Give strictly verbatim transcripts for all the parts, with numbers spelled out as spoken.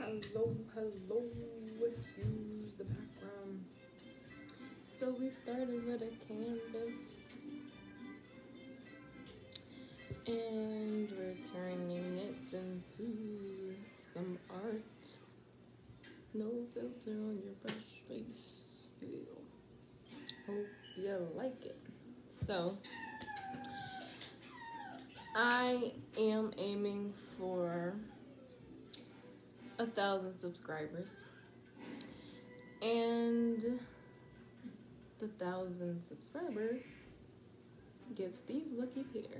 hello, hello. Excuse the background. So we started with a canvas and we're turning it into some art. No filter on your fresh face. Hope you like it. So I am aiming for a thousand subscribers, and the thousand subscribers gets these lucky pair.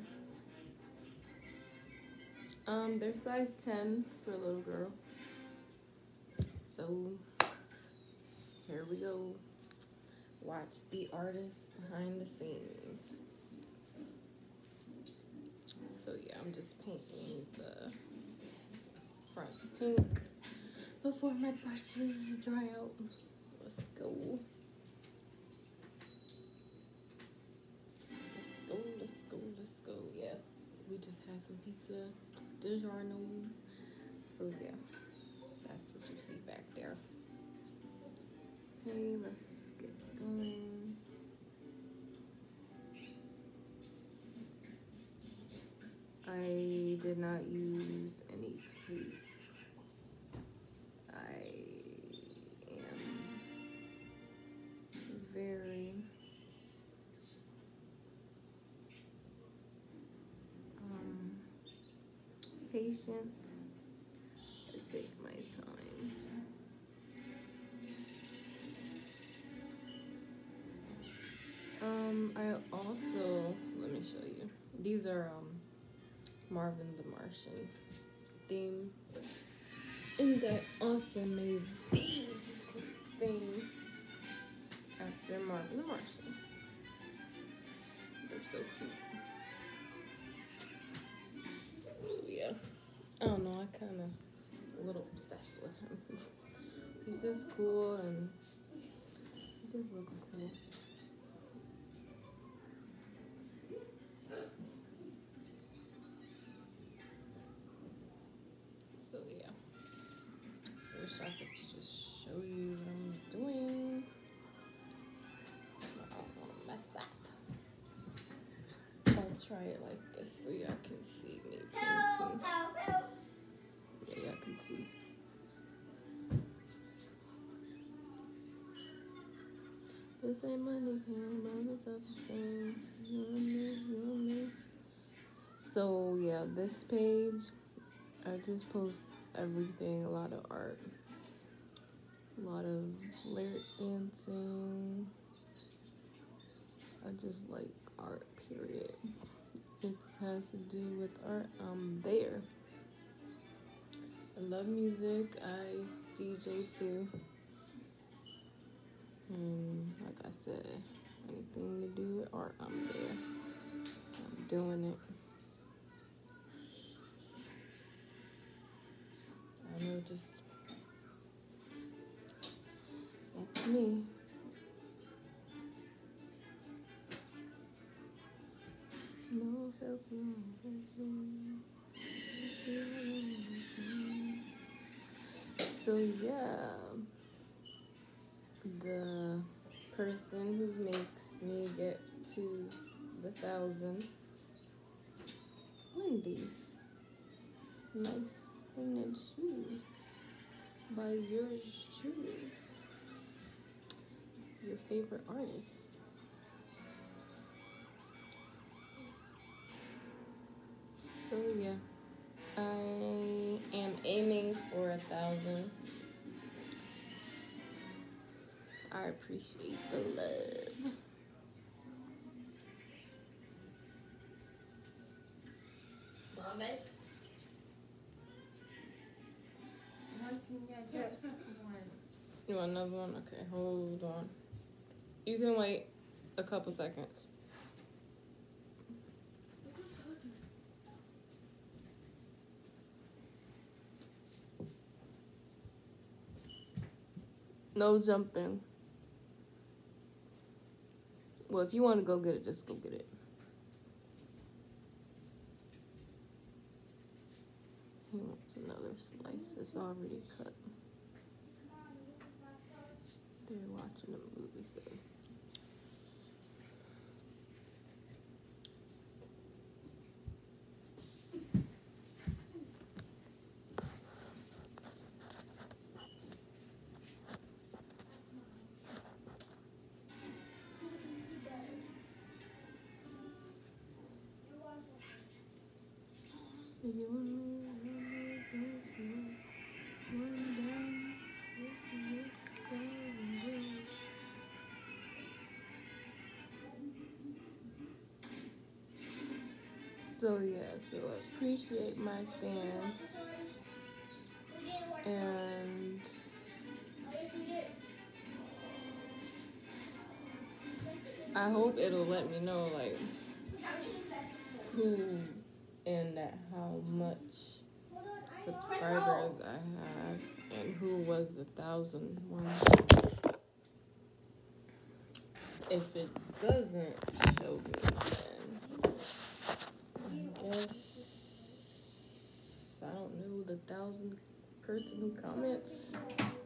Um, they're size ten for a little girl. So here we go. Watch the artist behind the scenes. So yeah, I'm just painting the front pink before my brushes dry out. Let's go. Let's go, let's go, let's go. Yeah, we just had some pizza DiGiorno. So yeah, that's what you see back there. Okay, let's get going. I did not use any tape. I am very um, patient. I take my time. Um, I also, let me show you. These are um, Marvin the Martian theme. And I also made these things after Marvin the Martian. They're so cute. So yeah, I don't know, I kind of a little obsessed with him. He's just cool and he just looks cool. So yeah, wish I could just show you what I'm doing. I don't want to mess up. I'll try it like this so y'all can see me painting. Yeah, y'all can see. This ain't money, man, this other thing. You know what I mean? You know what I mean? So yeah, this page, I just post everything, a lot of art, a lot of lyric dancing. I just like art, period. If it has to do with art, I'm there. I love music, I D J too. And like I said, anything to do with art, I'm there. I'm doing it. I know, just that's me. No filter, so yeah, the person who makes me get to the thousand, Wendy's. Nice painted shoes by yours truly, your favorite artist. So yeah, I am aiming for a thousand. I appreciate the love. Mommy? You want another one? Okay, hold on. You can wait a couple seconds. No jumping. Well, if you want to go get it, just go get it. He wants another slice. It's already cut. They're watching a movie, so. You and me, one down, so yeah, so I appreciate my fans, and I hope it'll let me know like who and at how much subscribers I have and who was the thousand one. If it doesn't show me, then I guess I don't know, the thousand person who comments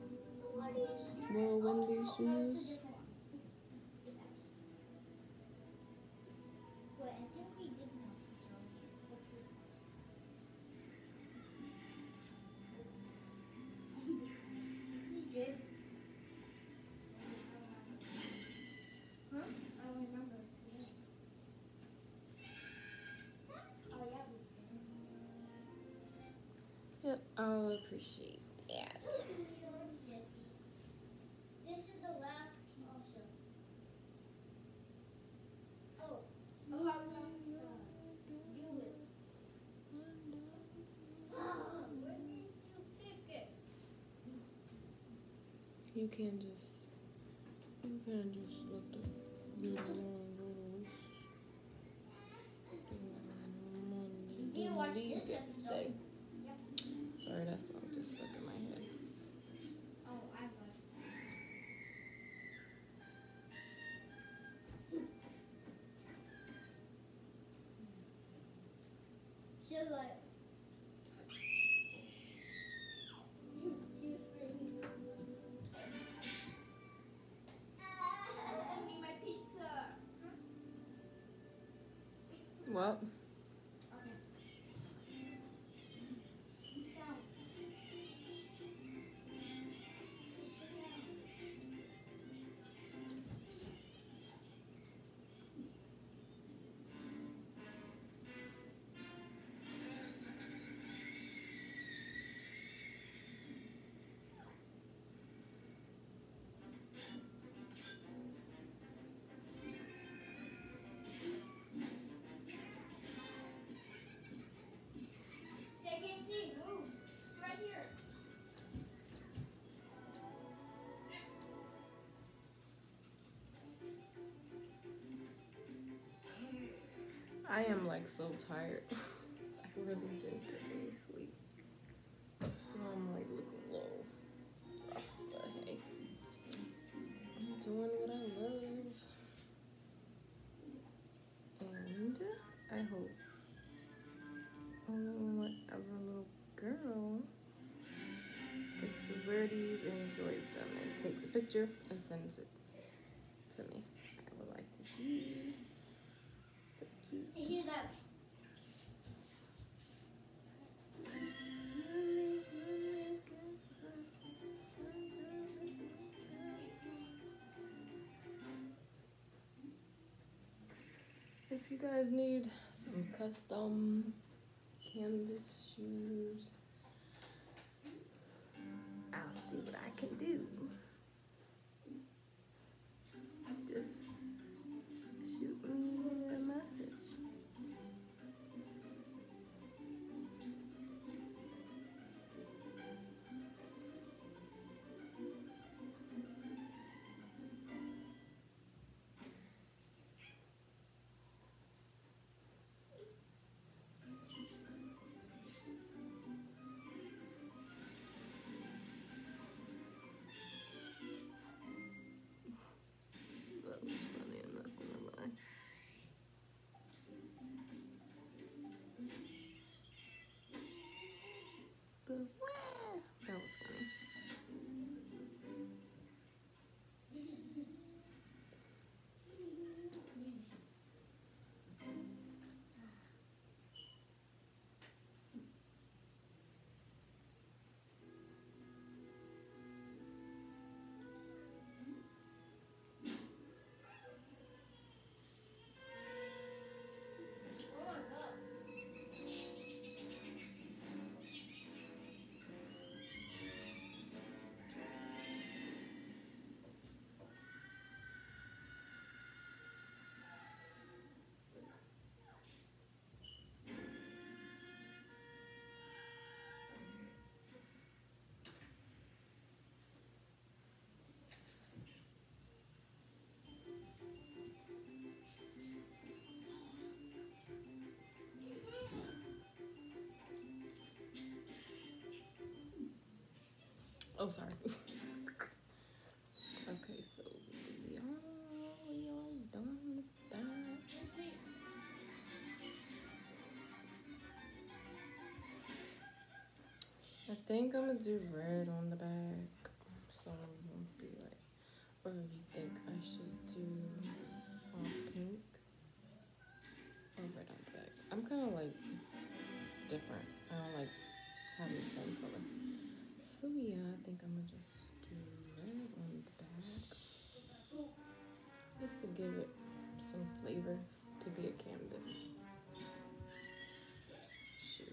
will win these shoes. Yep, I'll appreciate that. This is the last pizza. Oh. Oh, I want to do it. Where did you pick it? You can just, you can just let the little one go loose. Did you watch this episode? Stay. Sorry, that song just stuck in my head. Oh, I watched that. So like, I need my pizza. Well. I am like so tired. I really didn't get any sleep. So I'm like looking low. Rough, but hey. I'm doing what I love. And I hope um, whatever little girl gets the birdies and enjoys them and takes a picture and sends it to me. I would like to see the cute. I hear that. If you guys need some custom canvas shoes, I'll see what I can do. Just shoot me a message. That was funny, I'm not gonna lie. But wow. Oh, sorry. Okay, so we are, we are done with that. I think I'm gonna do red on the back, so it won't be like. Or you think I should do um, pink or red on the back? I'm kind of like different. I don't like having the same color. So yeah, I think I'm gonna just do red on the back, just to give it some flavor to be a canvas shoe.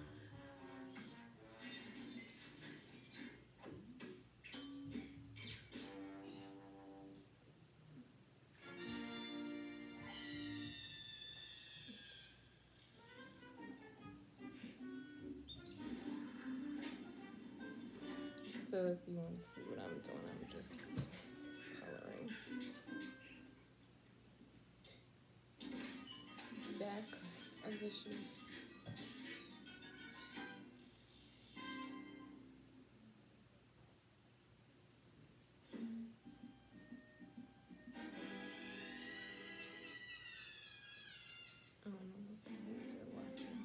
So if you want to see what I'm doing, I'm just coloring back of the shoe. I don't know what the heck they're watching.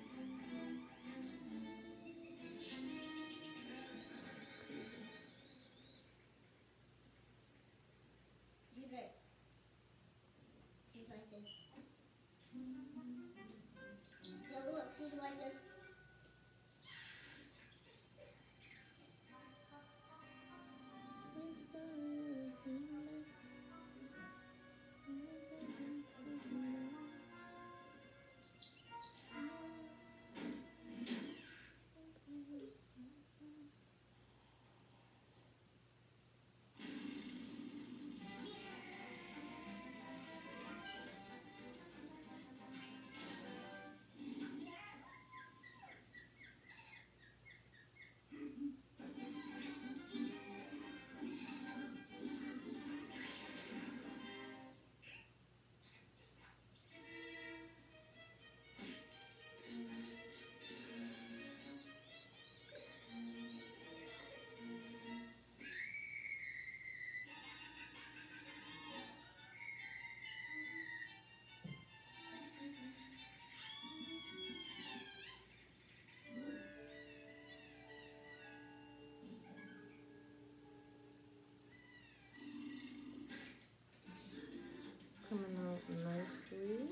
Sounds crazy. She's like, she's like this. So look, she's like this. Coming out nicely.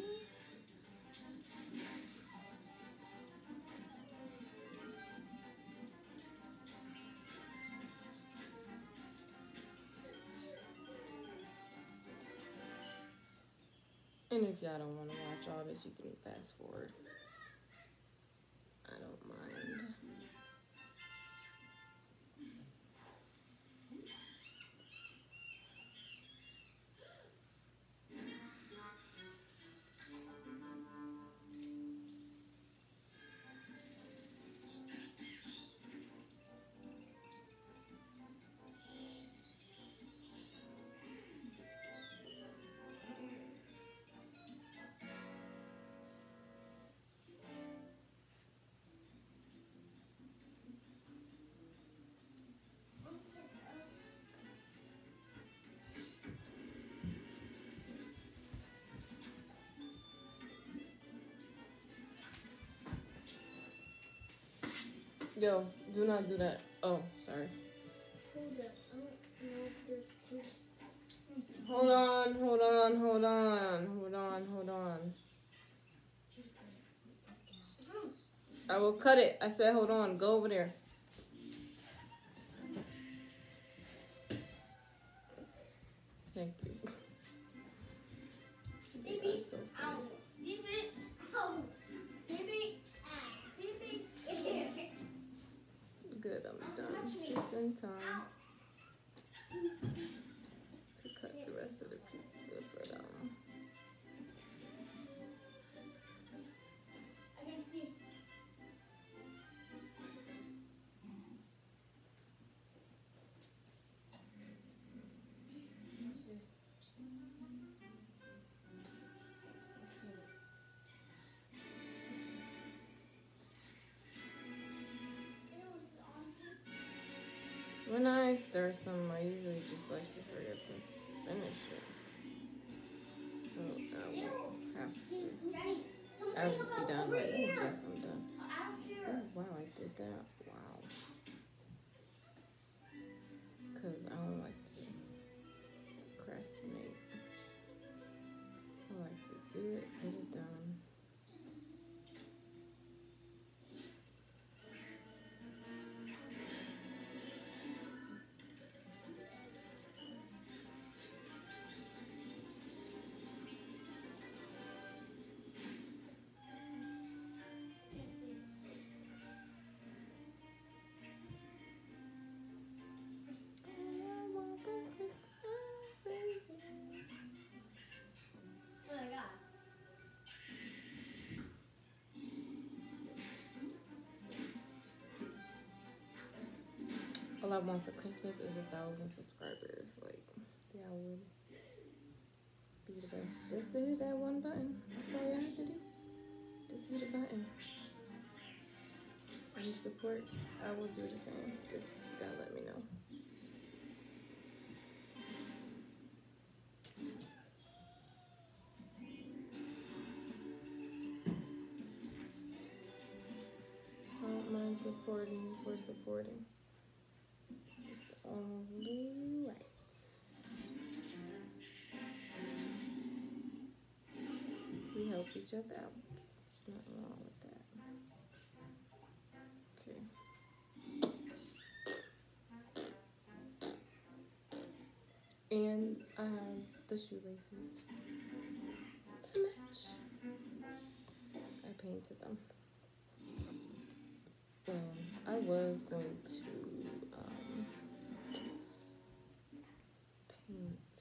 And if y'all don't want to watch all this, you can fast forward. I don't mind. Yo, do not do that. Oh, sorry. Hold up. I don't know if there's two. Hold on, hold on, hold on, hold on, hold on. I will cut it. I said hold on. Go over there. Thank you. You are Baby, so ow. funny. Baby, ow. Baby, baby. Good, I'm done. touch me. Just in time Ow. to cut the rest of the pizza for them. I can see. When I start something, I usually just like to hurry up and finish it. So I will have to. I'll just be done. Like, oh, yes, I'm done. Oh, wow, I did that. Wow. Because I don't like to procrastinate. I like to do it, get it done. All I want for Christmas is a thousand subscribers. Like, yeah, I would be the best. Just to hit that one button. That's all you have to do. Just hit a button. And support, I will do the same. Just gotta let me know. I don't mind supporting you for supporting. It's only right. We help each other out. There's nothing wrong with that. Okay. And um, the shoelaces to match. I painted them. Um, I was going to um, paint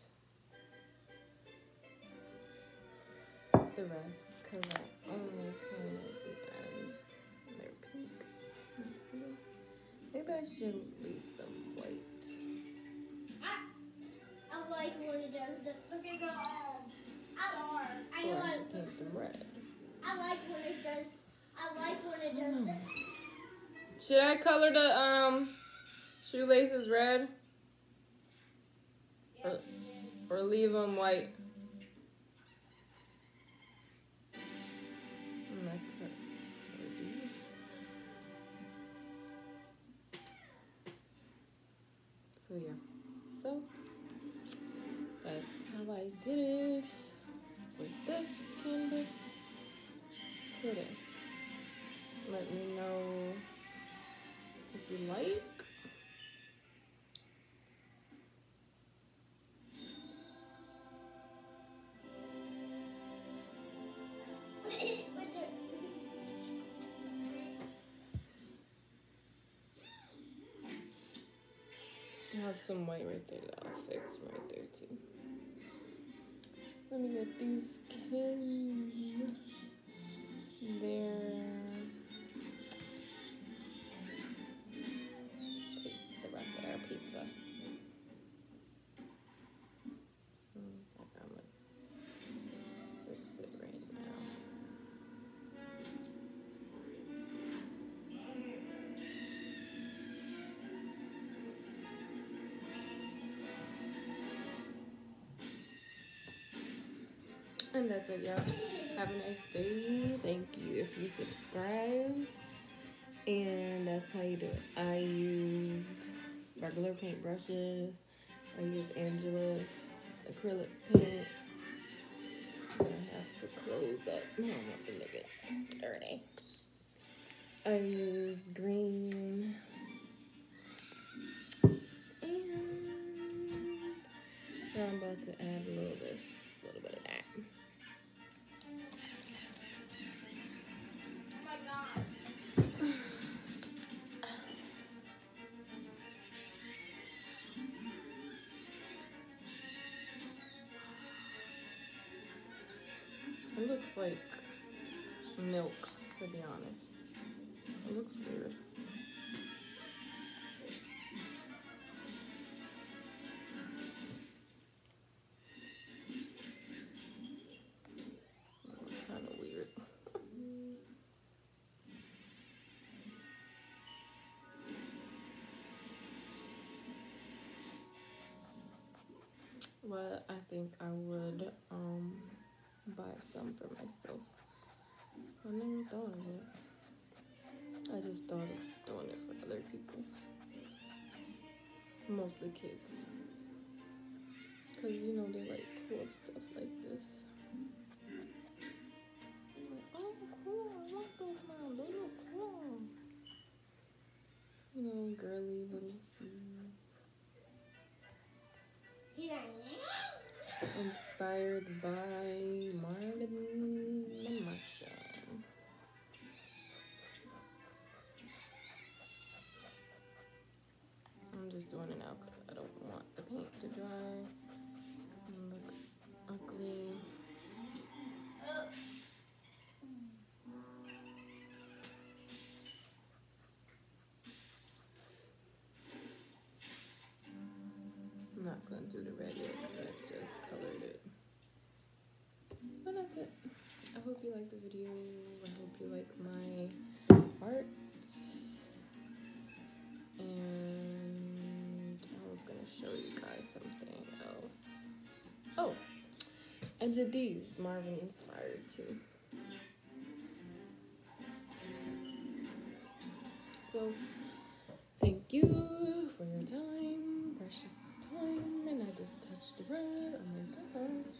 the rest because I only painted the ends. They're pink. You see? Maybe I should leave them white. I, I like when it does the okay go um I, I Or know I I, should paint them red. I like when it does I like when it does the Should I color the um shoelaces red? Or, or leave them white? I'm not cut. So yeah. So that's how I did it with this canvas to this. Let me know if you like. I have some white right there that I'll fix right there too. Let me get these kids there. The rest of our pizza. Mm, I'm gonna fix it right now. And that's it, y'all. Have a nice day. Thank you if you subscribed. And that's how you do it. I used regular paint brushes. I used Angela's acrylic paint. I have to close up. I don't want to make it dirty. I used green. And now I'm about to add a little this, a little bit of that. oh my god. It looks like milk, to be honest. It looks weird. It looks kind of weird. but I think I would um buy some for myself. I never thought of it. I just thought of doing it for other people, mostly kids, because you know they like cool stuff like this. I'm like, oh cool, I want those now, those are cool. You know, girly little shoes. Inspired by Marvin the Martian. I'm just doing it now because I don't want the paint to dry and look ugly. I'm not going to do the red yet because I just colored it. But that's it. I hope you like the video. I hope you like my art. And I was going to show you guys something else. Oh, I did these. Marvin inspired too. So, thank you for your time, precious time. And I just touched the red. Oh my gosh.